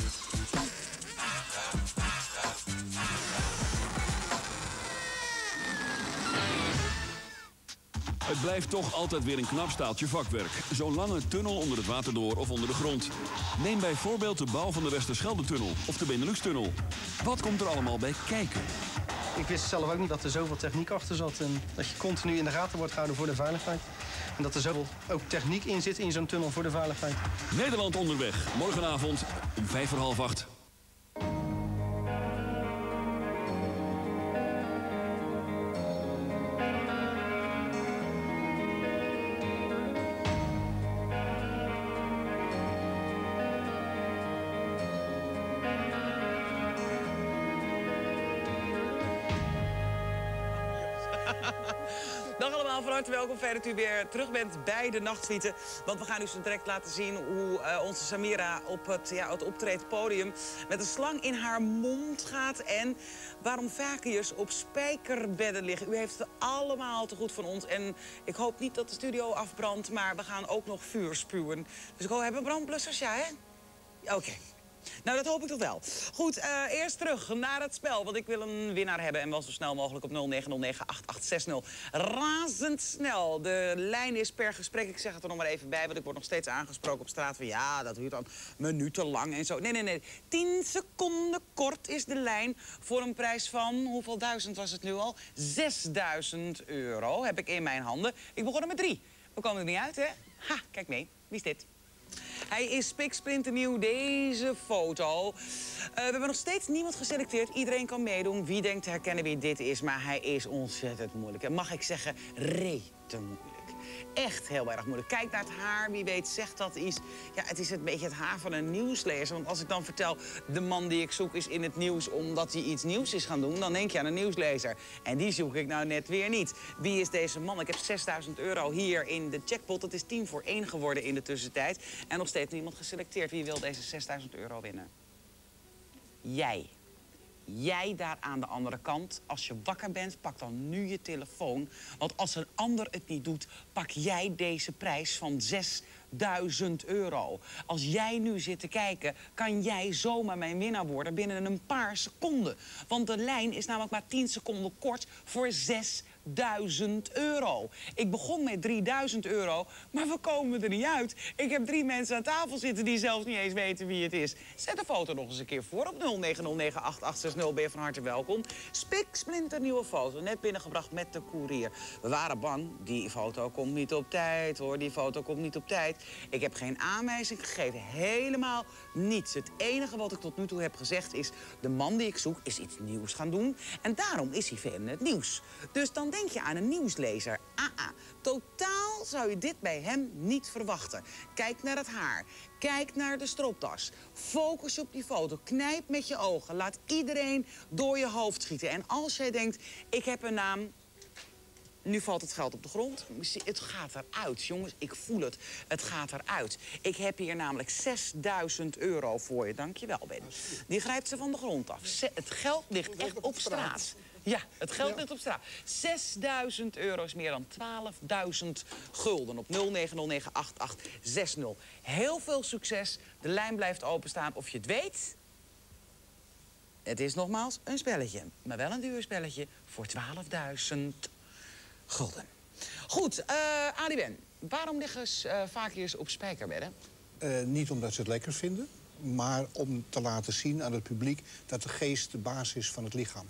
Het blijft toch altijd weer een knap staaltje vakwerk. Zo'n lange tunnel onder het water door of onder de grond. Neem bijvoorbeeld de bouw van de Westerschelde-tunnel of de Benelux-tunnel. Wat komt er allemaal bij kijken? Ik wist zelf ook niet dat er zoveel techniek achter zat. En dat je continu in de gaten wordt gehouden voor de veiligheid. En dat er zoveel ook techniek in zit in zo'n tunnel voor de veiligheid. Nederland onderweg. Morgenavond om vijf voor half acht. Dag allemaal, van harte welkom. Fijn dat u weer terug bent bij de Nachtsuite. Want we gaan u zo direct laten zien hoe uh, onze Samira op het, ja, het optreedpodium met een slang in haar mond gaat. En waarom vakiërs op spijkerbedden liggen. U heeft het allemaal te goed van ons. En ik hoop niet dat de studio afbrandt, maar we gaan ook nog vuur spuwen. Dus ik hoop, hebben we brandblussers? Ja, hè? Oké. Okay. Nou, dat hoop ik toch wel. Goed, uh, eerst terug naar het spel. Want ik wil een winnaar hebben. En wel zo snel mogelijk op nul negen nul negen acht acht zes nul. Razendsnel. De lijn is per gesprek. Ik zeg het er nog maar even bij. Want ik word nog steeds aangesproken op straat. Van ja, dat duurt dan minutenlang en zo. Nee, nee, nee. tien seconden kort is de lijn. Voor een prijs van, hoeveel duizend was het nu al? zesduizend euro heb ik in mijn handen. Ik begon er met drie. We komen er niet uit, hè? Ha, kijk mee. Wie is dit? Hij is spiksplinternieuw, deze foto. Uh, we hebben nog steeds niemand geselecteerd. Iedereen kan meedoen. Wie denkt te herkennen wie dit is. Maar hij is ontzettend moeilijk. En mag ik zeggen, rete moeilijk. Echt heel erg moeilijk. Kijk naar het haar. Wie weet zegt dat iets. Ja, het is een beetje het haar van een nieuwslezer. Want als ik dan vertel, de man die ik zoek is in het nieuws omdat hij iets nieuws is gaan doen, dan denk je aan een nieuwslezer. En die zoek ik nou net weer niet. Wie is deze man? Ik heb zesduizend euro hier in de jackpot. Het is tien voor één geworden in de tussentijd. En nog steeds niemand geselecteerd. Wie wil deze zesduizend euro winnen? Jij. Jij daar aan de andere kant, als je wakker bent, pak dan nu je telefoon. Want als een ander het niet doet, pak jij deze prijs van zesduizend euro. Als jij nu zit te kijken, kan jij zomaar mijn winnaar worden binnen een paar seconden. Want de lijn is namelijk maar tien seconden kort voor zesduizend euro. Ik begon met drieduizend euro, maar we komen er niet uit. Ik heb drie mensen aan tafel zitten die zelfs niet eens weten wie het is. Zet de foto nog eens een keer voor op nul negen nul negen acht acht zes nul. Ben je van harte welkom. Spiksplinternieuwe foto, net binnengebracht met de koerier. We waren bang, die foto komt niet op tijd hoor. Die foto komt niet op tijd. Ik heb geen aanwijzing gegeven, helemaal niets. Het enige wat ik tot nu toe heb gezegd is, de man die ik zoek is iets nieuws gaan doen. En daarom is hij veel in het nieuws. Dus dan denk je aan een nieuwslezer. Ah, ah. Totaal zou je dit bij hem niet verwachten. Kijk naar het haar. Kijk naar de stropdas. Focus op die foto. Knijp met je ogen. Laat iedereen door je hoofd schieten. En als jij denkt, ik heb een naam. Nu valt het geld op de grond. Het gaat eruit, jongens. Ik voel het. Het gaat eruit. Ik heb hier namelijk zesduizend euro voor je. Dank je wel, Ben. Die grijpt ze van de grond af. Het geld ligt echt op straat. Ja, het geld Ja. ligt op straat. zesduizend euro is meer dan twaalfduizend gulden op nul negen nul negen acht acht zes nul. Heel veel succes. De lijn blijft openstaan. Of je het weet, het is nogmaals een spelletje. Maar wel een duur spelletje voor twaalfduizend gulden. Goed, uh, Ali Ben, waarom liggen ze uh, vaak hier op spijkerbedden? Uh, niet omdat ze het lekker vinden, maar om te laten zien aan het publiek dat de geest de basis is van het lichaam.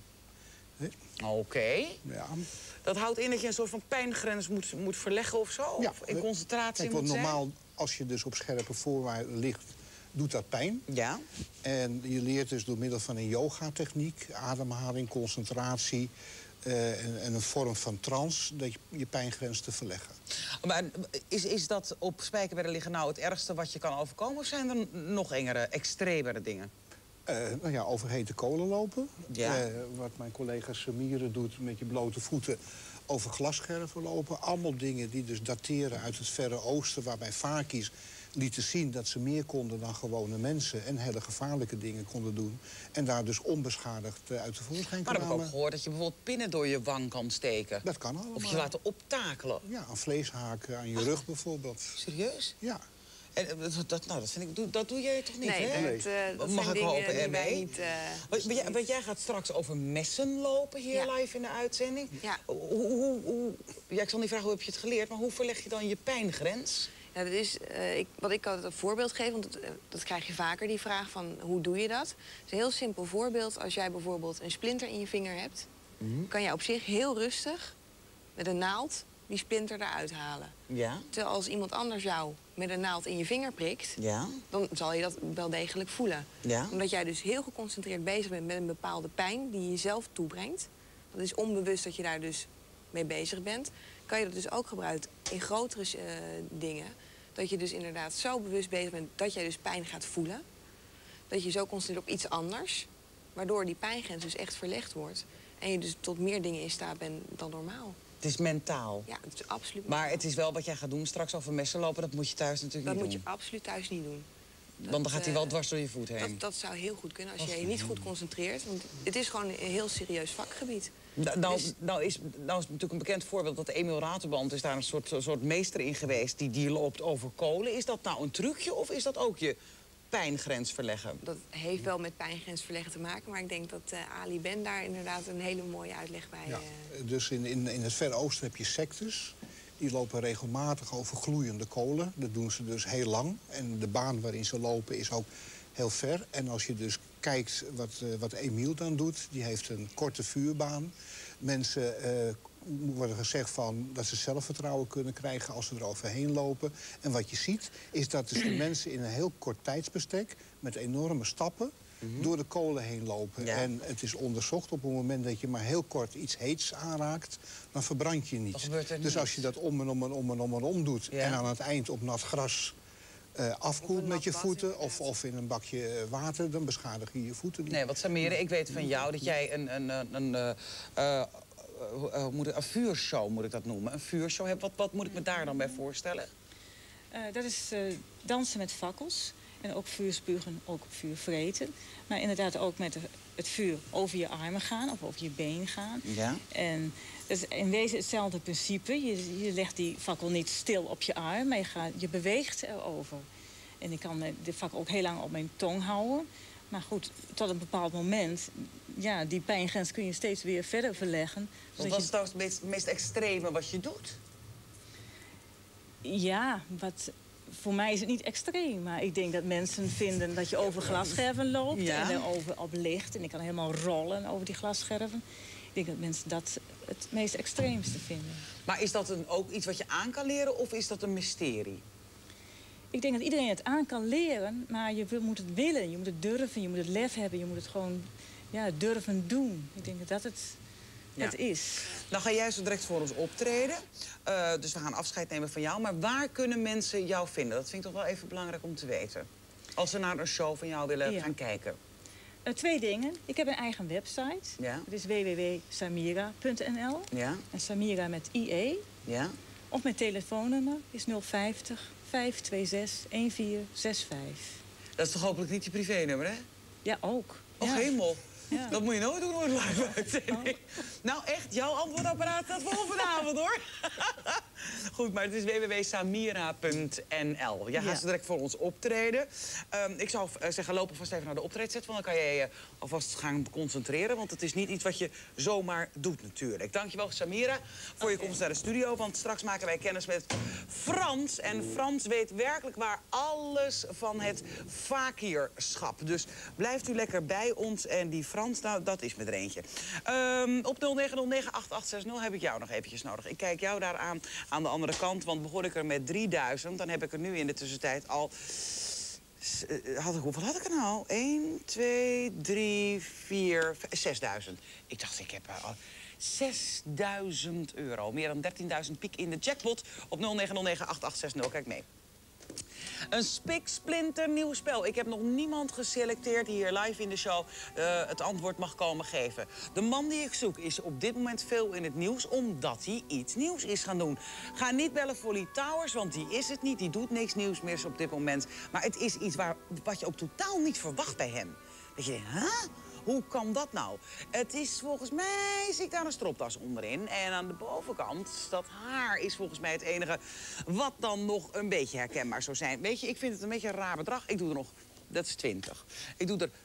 Oké. Okay. Ja. Dat houdt in dat je een soort van pijngrens moet, moet verleggen of zo? Ja. Of in concentratie Kijk, moet want normaal, zijn? als je dus op scherpe voorwaarden ligt, doet dat pijn. Ja. En je leert dus door middel van een yogatechniek, ademhaling, concentratie uh, en, en een vorm van trance, dat je, je pijngrens te verleggen. Maar is, is dat op spijkerbedden liggen nou het ergste wat je kan overkomen? Of zijn er nog engere, extremere dingen? Uh, nou ja, over hete kolen lopen. Ja. Uh, wat mijn collega Samire doet met je blote voeten. Over glasscherven lopen. Allemaal dingen die dus dateren uit het Verre Oosten, waarbij Fakis lieten zien dat ze meer konden dan gewone mensen en hele gevaarlijke dingen konden doen. En daar dus onbeschadigd uh, uit de voorschijn kwamen. Maar dan heb ik ook gehoord dat je bijvoorbeeld pinnen door je wang kan steken. Dat kan allemaal. Of je laten optakelen. Ja, aan vleeshaken, aan je Ach, rug bijvoorbeeld. Serieus? Ja. En dat, dat, nou, dat, vind ik, dat doe jij toch niet, nee, hè? Nee, dat, uh, dat mag zijn ik hopen dingen ermee? niet... Uh, want, want, jij, want jij gaat straks over messen lopen hier ja. live in de uitzending. Ja. Hoe, hoe, hoe, ja, ik zal niet vragen hoe heb je het geleerd, maar hoe verleg je dan je pijngrens? Ja, dat is, uh, ik, wat ik altijd een voorbeeld geef, want dat, uh, dat krijg je vaker, die vraag van hoe doe je dat? Het is een heel simpel voorbeeld. Als jij bijvoorbeeld een splinter in je vinger hebt, mm-hmm. kan jij op zich heel rustig met een naald die splinter eruit halen. Ja. Terwijl als iemand anders jou met een naald in je vinger prikt, ja. dan zal je dat wel degelijk voelen. Ja. Omdat jij dus heel geconcentreerd bezig bent met een bepaalde pijn die je jezelf toebrengt. Dat is onbewust dat je daar dus mee bezig bent. Kan je dat dus ook gebruiken in grotere uh, dingen. Dat je dus inderdaad zo bewust bezig bent dat jij dus pijn gaat voelen. Dat je zo concentreert op iets anders. Waardoor die pijngrens dus echt verlegd wordt. En je dus tot meer dingen in staat bent dan normaal. Het is mentaal. Ja, het is absoluut Maar mentaal. het is wel wat jij gaat doen, straks over messen lopen, dat moet je thuis natuurlijk dat niet doen. doen. Dat moet je absoluut thuis niet doen. Dat, want dan gaat hij wel dwars door je voet heen. Dat, dat zou heel goed kunnen als je je niet goed concentreert. Want het is gewoon een heel serieus vakgebied. Nou, nou, dus... nou, is, nou is natuurlijk een bekend voorbeeld dat Emiel Raterband is daar een soort, soort meester in geweest die, die loopt over kolen. Is dat nou een trucje of is dat ook je pijngrens verleggen? Dat heeft wel met pijngrens verleggen te maken, maar ik denk dat uh, Ali Ben daar inderdaad een hele mooie uitleg bij... Ja, uh... dus in, in, in het Verre Oosten heb je sectes. Die lopen regelmatig over gloeiende kolen. Dat doen ze dus heel lang. En de baan waarin ze lopen is ook heel ver. En als je dus kijkt wat, uh, wat Emiel dan doet, die heeft een korte vuurbaan. Mensen uh, worden gezegd van dat ze zelfvertrouwen kunnen krijgen als ze er overheen lopen. En wat je ziet is dat dus de mensen in een heel kort tijdsbestek met enorme stappen mm-hmm. door de kolen heen lopen. Ja. En het is onderzocht op het moment dat je maar heel kort iets heets aanraakt, dan verbrand je niet. Dus niet. als je dat om en om en om en om en om doet ja. en aan het eind op nat gras Uh, afkoelt met je voeten of, of in een bakje water, dan beschadig je je voeten niet. Nee, wat Samire, ik weet van jou dat jij een, een, een, een, uh, uh, uh, moet ik, een vuurshow, moet ik dat noemen, een vuurshow hebt. Wat, wat moet ik me daar dan bij voorstellen? Uh, dat is uh, dansen met fakkels en ook vuurspugen, ook vuur vreten. Maar inderdaad ook met de, het vuur over je armen gaan of over je been gaan. Ja. En dat is in wezen hetzelfde principe. Je, je legt die fakkel niet stil op je arm, maar je, gaat, je beweegt erover. En ik kan de fakkel ook heel lang op mijn tong houden. Maar goed, tot een bepaald moment, ja, die pijngrens kun je steeds weer verder verleggen. Wat was trouwens het meest, meest extreme wat je doet? Ja, wat... Voor mij is het niet extreem, maar ik denk dat mensen vinden dat je over glasscherven loopt ja. en erover op ligt. En ik kan helemaal rollen over die glasscherven. Ik denk dat mensen dat het meest extreemste vinden. Maar is dat een, ook iets wat je aan kan leren of is dat een mysterie? Ik denk dat iedereen het aan kan leren, maar je moet het willen. Je moet het durven, je moet het lef hebben, je moet het gewoon ja, durven doen. Ik denk dat dat het... Ja. Het is. Nou ga jij zo direct voor ons optreden. Uh, dus we gaan afscheid nemen van jou. Maar waar kunnen mensen jou vinden? Dat vind ik toch wel even belangrijk om te weten. Als ze naar een show van jou willen ja. gaan kijken. Uh, twee dingen. Ik heb een eigen website. Ja. Dat is w w w punt samira punt n l. Ja. En Samira met I E. Ja. Of mijn telefoonnummer is nul vijftig, vijf twee zes, één vier zes vijf. Dat is toch hopelijk niet je privénummer, hè? Ja, ook. Och, ja. hemel. Ja. Dat moet je nooit doen, hoor, live uitzending. Nou, echt, jouw antwoordapparaat staat vol vanavond, hoor. Goed, maar het is w w w punt samira punt n l. Jij gaat Ja. zo direct voor ons optreden. Um, ik zou uh, zeggen, loop alvast even naar de optredset, want dan kan je je alvast gaan concentreren. Want het is niet iets wat je zomaar doet, natuurlijk. Dankjewel, Samira, voor okay. je komst naar de studio. Want straks maken wij kennis met Frans. En Frans weet werkelijk waar alles van het vakierschap. Dus blijft u lekker bij ons. En die Frans, nou, dat is met er eentje. Um, op nul negen nul negen acht acht zes nul heb ik jou nog eventjes nodig. Ik kijk jou daar aan, aan de andere kant. Want begon ik er met drieduizend, dan heb ik er nu in de tussentijd al... Had ik, hoeveel had ik er nou? één, twee, drie, vier, zesduizend. Ik dacht, ik heb al zesduizend euro. Meer dan dertienduizend piek in de jackpot op nul negen nul negen acht acht zes nul. Kijk mee. Een spiksplinter nieuw spel. Ik heb nog niemand geselecteerd die hier live in de show uh, het antwoord mag komen geven. De man die ik zoek is op dit moment veel in het nieuws omdat hij iets nieuws is gaan doen. Ga niet bellen voor Lee Towers, want die is het niet. Die doet niks nieuws meer op dit moment. Maar het is iets waar, wat je ook totaal niet verwacht bij hem. Dat je denkt, huh? Hoe kan dat nou? Het is volgens mij, zie ik daar een stropdas onderin. En aan de bovenkant, dat haar is volgens mij het enige wat dan nog een beetje herkenbaar zou zijn. Weet je, ik vind het een beetje een raar bedrag. Ik doe er nog, dat is twintig. Ik doe er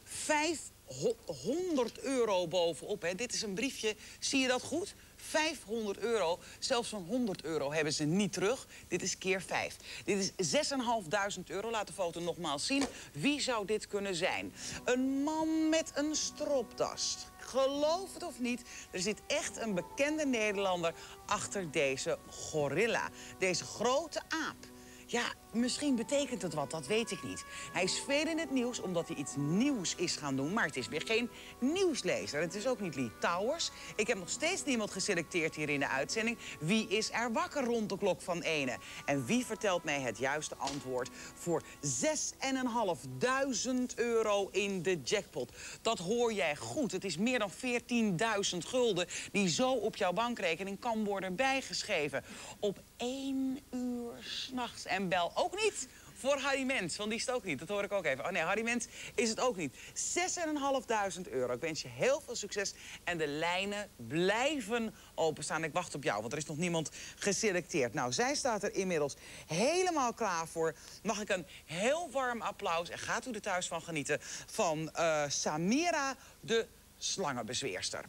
vijfhonderd euro bovenop. Hè. Dit is een briefje, zie je dat goed? vijfhonderd euro, zelfs van honderd euro hebben ze niet terug. Dit is keer vijf. Dit is zesduizend vijfhonderd euro. Laat de foto nogmaals zien. Wie zou dit kunnen zijn? Een man met een stropdas. Geloof het of niet, er zit echt een bekende Nederlander achter deze gorilla. Deze grote aap. Ja, misschien betekent het wat, dat weet ik niet. Hij is veel in het nieuws omdat hij iets nieuws is gaan doen. Maar het is weer geen nieuwslezer. Het is ook niet Lee Towers. Ik heb nog steeds niemand geselecteerd hier in de uitzending. Wie is er wakker rond de klok van ene? En wie vertelt mij het juiste antwoord voor zesduizend vijfhonderd euro in de jackpot? Dat hoor jij goed. Het is meer dan veertienduizend gulden die zo op jouw bankrekening kan worden bijgeschreven. Op één uur 's nachts. En bel ook niet voor Harry Mens, want die is het ook niet. Dat hoor ik ook even. Oh nee, Harry Mens is het ook niet. zesduizend vijfhonderd euro. Ik wens je heel veel succes. En de lijnen blijven openstaan. Ik wacht op jou, want er is nog niemand geselecteerd. Nou, zij staat er inmiddels helemaal klaar voor. Mag ik een heel warm applaus, en gaat u er thuis van genieten, van uh, Samira, de slangenbezweerster.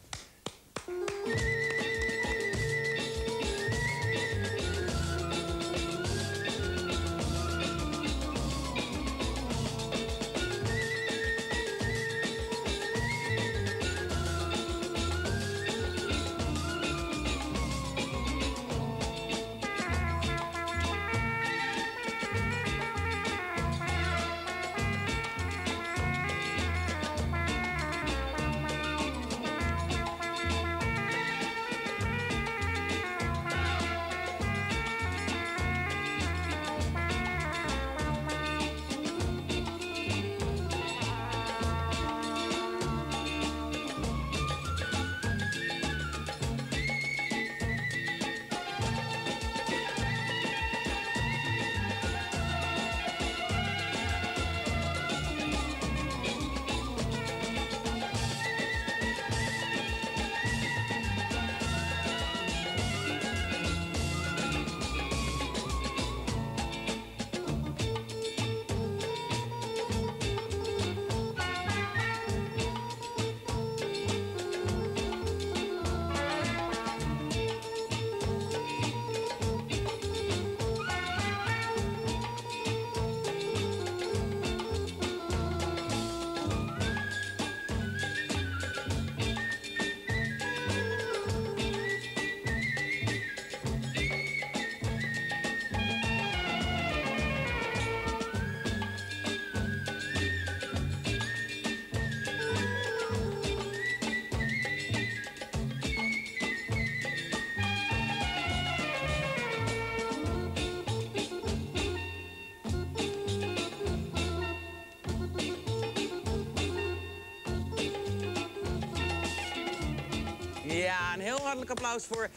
Ja, een heel hartelijk applaus voor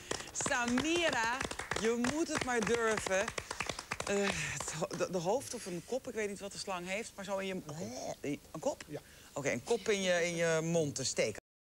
Samira. Je moet het maar durven. Uh, het, de, de hoofd of een kop, ik weet niet wat de slang heeft, maar zo in je... Een kop? Ja. Oké, een kop in je, in je mond te steken.